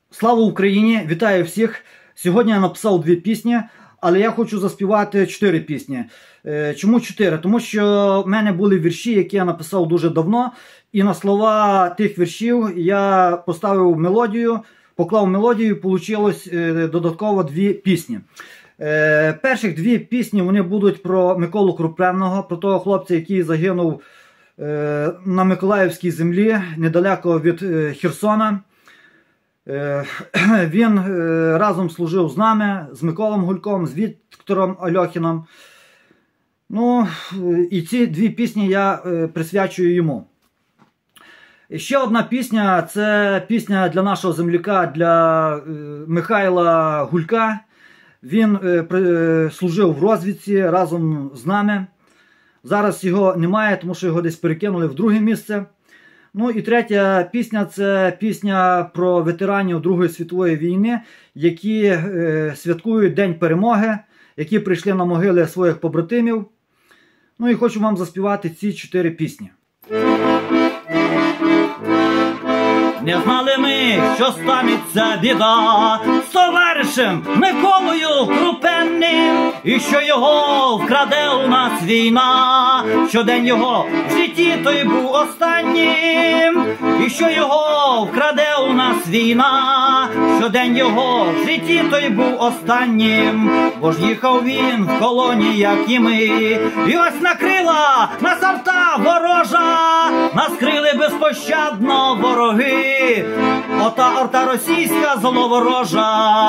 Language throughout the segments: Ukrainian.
Слава Україні! Вітаю всіх! Сьогодні я написав 2 пісні, але я хочу заспівати 4 пісні. Чому 4? Тому що в мене були вірші, які я написав дуже давно, і на слова тих віршів я поставив мелодію, поклав мелодію, і вийшло додатково 2 пісні. Перших 2 пісні вони будуть про Миколу Крупенного, про того хлопця, який загинув на Миколаївській землі, недалеко від Херсона. Він разом служив з нами, з Миколом Гульком, з Віктором Альохіном. Ну, і ці 2 пісні я присвячую йому. І ще одна пісня, це пісня для нашого земляка, для Михайла Гулька. Він служив в розвідці разом з нами. Зараз його немає, тому що його десь перекинули в друге місце. Ну і третя пісня – це пісня про ветеранів Другої світової війни, які святкують День перемоги, які прийшли на могили своїх побратимів. Ну і хочу вам заспівати ці 4 пісні. Не знали ми, що станеться біда з товаришем Миколою Крупенним, і що його вкраде у нас війна, що день його в житті той був останнім, і що його вкраде у нас війна, що день його в житті той був останнім, бо ж їхав він в колоні, як і ми, і ось накрила нас арта ворожа, нас крили безпощадно вороги. Ота арта російська зловорожа,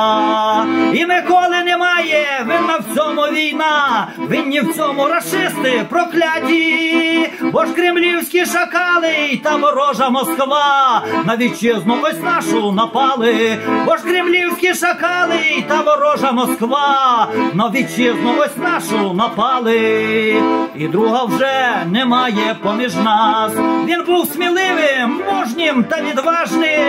і Миколи немає, винна в цьому війна, винні в цьому рашисти прокляті, бо ж кремлівські шакали та ворожа Москва на вітчизну ось нашу напали, бо ж кремлівські шакали та ворожа Москва на вітчизну ось нашу напали, і друга вже немає поміж нас, він був сміливим, мужнім та відважним,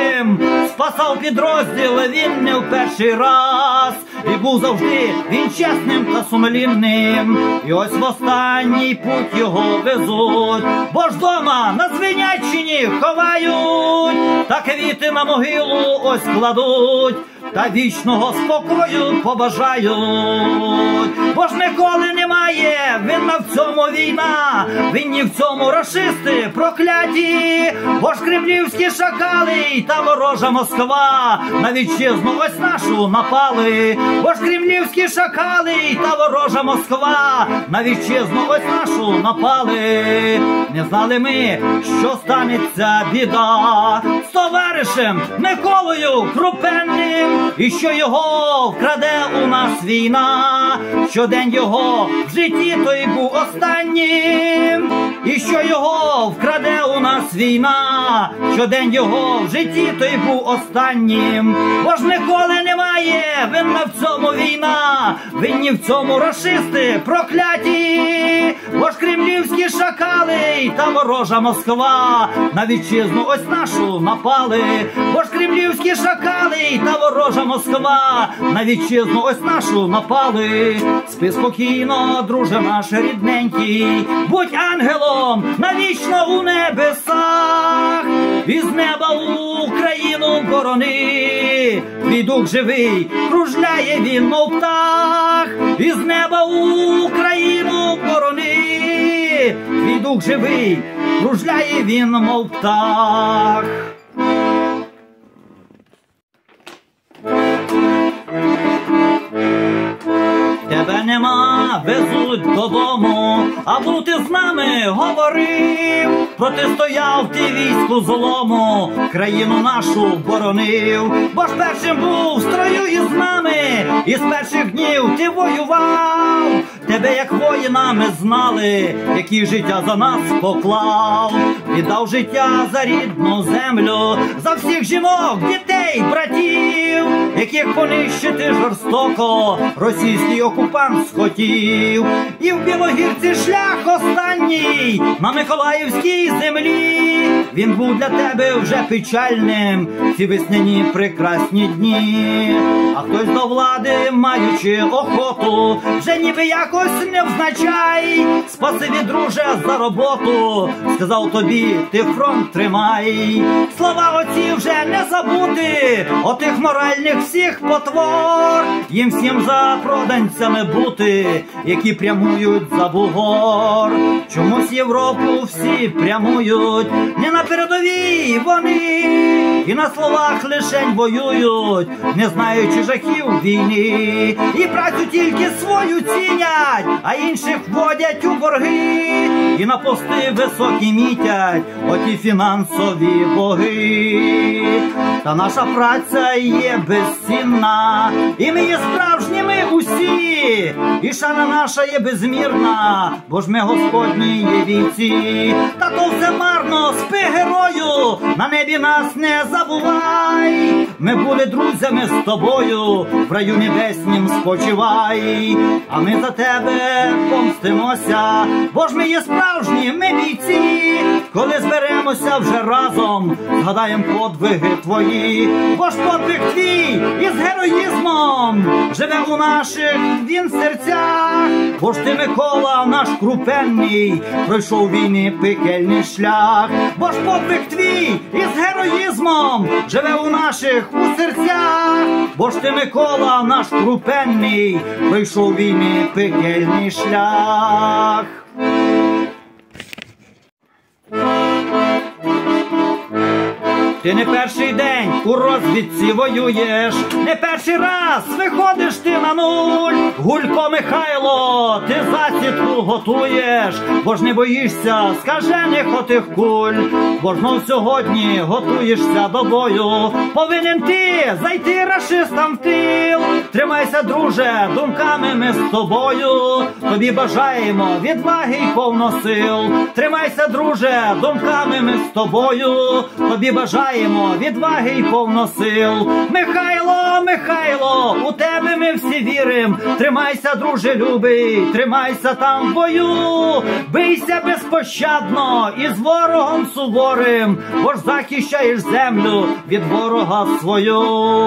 спасав підрозділ він не в перший раз, і був завжди він чесним та сумлінним, і ось в останній путь його везуть, бо ж дома на Звеняччині ховають, та квіти на могилу ось кладуть, та вічного спокою побажають, бо ж Миколи немає, винна в цьому війна, винні в цьому рашисти прокляті, бо ж кремлівські шакали та ворожа Москва на вітчизну ось нашу напали, бо ж кремлівські шакали та ворожа Москва на вітчизну ось нашу напали. Не знали ми, що станеться біда з товаришем Миколою Крупенним, і що його вкраде у нас війна, що день його в житті той був останнім, і що його вкраде у нас війна, що день його в житті той був останнім, бо ж Миколи немає, винна в цьому війна, винні в цьому рашисти прокляті, бо ж кремлівські шакали та ворожа Москва на вітчизну ось нашу напали, бо ж кремлівські шакали та ворожа Москва на вітчизну ось нашу напали. Спи спокійно, друже наш рідненький, будь ангелом навічно у небесах, із неба Україну борони, твій дух живий, кружляє він, мов птах, із неба Україну борони, твій дух живий, кружляє він, мов птах. Тебе нема, везуть додому, а бути з нами говорив, протистояв ти війську злому, країну нашу боронив, бо ж першим був в строю із нами, і з перших днів ти воював, тебе як воїна ми знали, який життя за нас поклав, віддав життя за рідну землю, за всіх жінок, дітей, братів, яких понищити жорстоко російський окупант схотів. І в Білогірці шлях останній на Миколаївській землі. Він був для тебе вже печальним ці весняні прекрасні дні. А хтось до влади, маючи охоту, вже ніби якось невзначай. Спасибі, друже, за роботу, сказав тобі, ти фронт тримай. Слова оці вже не забути, отих моральних всіх потвор. Їм всім за проданцями бути, які прямують за бугор. Чомусь Європу всі прямують, не на передовій вони, і на словах лишень воюють, не знаючи жахів війни. І працю тільки свою цінять, а інших вводять у борги, і на пости високі мітять оті фінансові боги. Та наша праця є безцінна, і ми є справжніми усі, і шана наша є безмірна, бо ж ми Господні є вівці. Та то все марно, спи, герою, на небі нас не забувай. Ми були друзями з тобою, в раю небеснім спочивай. А ми за тебе помстимося, бо ж ми є справжні, ми бійці. Коли зберемося вже разом, згадаєм подвиги твої, бо ж подвиг твій із героїзмом живе у наших він серцях. Бо ж ти, Микола, наш крупенний, пройшов війни пекельний шлях. Бо ж подвиг твій із героїзмом живе у наших у серцях. Бо ж ти, Микола, наш крупенний, пройшов війни пекельний шлях. Ти не перший день у розвідці воюєш, не перший раз виходиш ти на нуль. Гулько Михайло, ти засідку готуєш, бо ж не боїшся скажених отих куль. Бо ж знов сьогодні готуєшся до бою, повинен ти зайти рашистам в тил. Тримайся, друже, думками ми з тобою, тобі бажаємо відваги й повно сил. Тримайся, друже, думками ми з тобою, тобі бажаємо відваги й повно сил. Михайло, Михайло, у тебе ми всі вірим. Тримайся, друже любий, тримайся там в бою. Бийся безпощадно із ворогом суворим, бо ж захищаєш землю від ворога свою.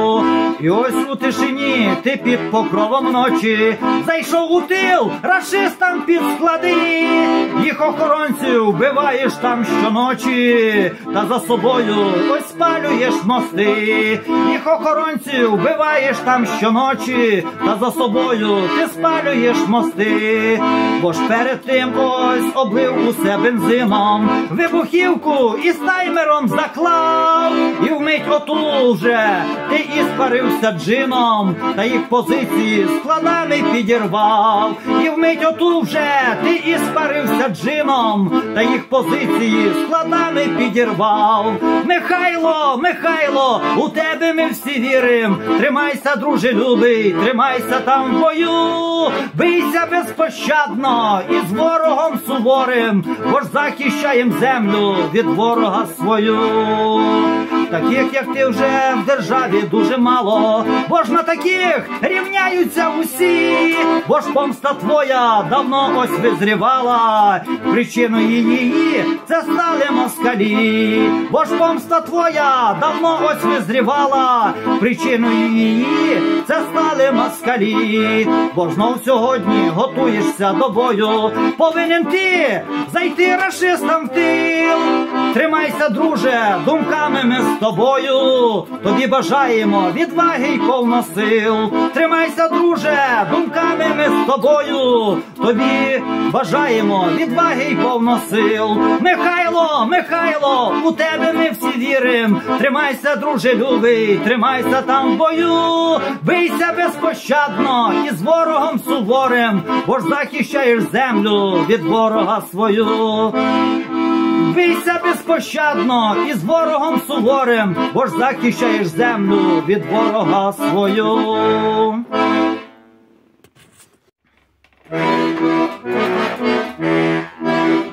І ось у тишині ти під покровом ночі зайшов у тил рашистам під склади. Їх охоронців вбиваєш там щоночі, та за собою ось спалюєш мости. Їх охоронців вбиваєш там щоночі, та за собою ти спалюєш мости. Бо ж перед тим ось облив усе бензином, вибухівку із таймером заклав. І вмить оту вже ти іспарився джином, та їх позиції складами підірвав. І вмить оту вже ти іспарився джином, та їх позиції складами підірвав. Михайло, Михайло, у тебе ми всі вірим. Тримайся, друже любий, тримайся там в бою. Бийся безпощадно із ворогом суворим, бо ж захищаєм землю від ворога свою. Таких, як ти, вже в державі дуже мало, бо ж на таких рівняються усі. Бо ж помста твоя давно ось визрівала, причиною її це стали москалі. Бо ж помста твоя давно ось визрівала, причиною її це стали москалі. Бо ж знов сьогодні готуєшся до бою, повинен ти зайти рашистам в тил. Тримайся, друже, думками ми з тобою, тобі бажаємо відваги й повно сил. Тримайся, друже, думками ми з тобою, тобі бажаємо відваги й повно сил. Михайло, Михайло, у тебе ми всі вірим. Тримайся, друже любий, тримайся там в бою. Бийся безпощадно із ворогом суворим, бо ж захищаєш землю від ворога свою. Бийся безпощадно із ворогом суворим, бо ж захищаєш землю від ворога свою.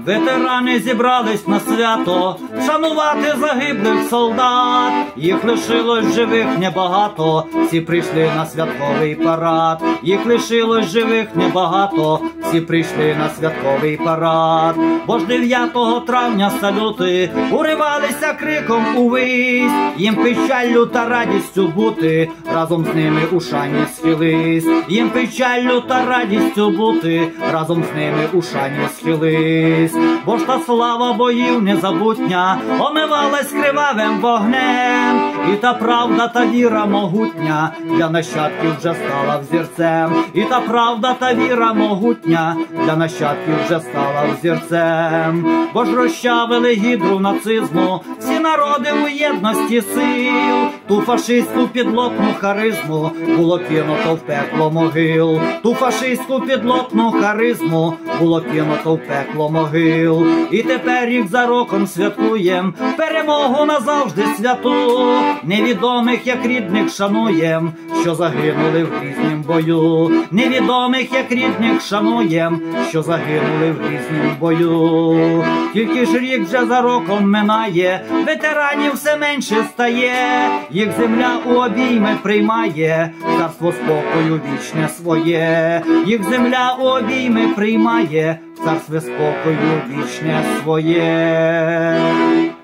ветерани зібрались на свято, шанувати загиблих солдат. Їх лишилось живих небагато, всі прийшли на святковий парад. Їх лишилось живих небагато, всі прийшли на святковий парад. Бо ж 9 травня салюти уривалися криком увись. Їм печаллю та радістю бути, разом з ними у шані схились. Їм печаллю та радістю бути, разом з ними у шані схились. Бо ж та слава боїв незабутня омивалась кривавим вогнем. І та правда та віра могутня для нащадків вже стала взірцем. І та правда та віра могутня для нащадків вже стала взірцем. Бо ж розчавили гідру нацизму всі народи у єдності сил. Ту фашистську підлотну харизму було кинуто в пекло могил. Ту фашистську підлотну харизму було кинуто в пекло могил. І тепер рік за роком святкуєм перемогу назавжди святу. Невідомих як рідних шануєм, що загинули в грізнім бою. Невідомих як рідних шануєм, що загинули в грізнім бою. Тільки ж рік вже за роком минає, ветеранів все менше стає. Їх земля у обійми приймає, царство спокою вічне своє. Їх земля у обійми приймає, царство спокою вічне своє.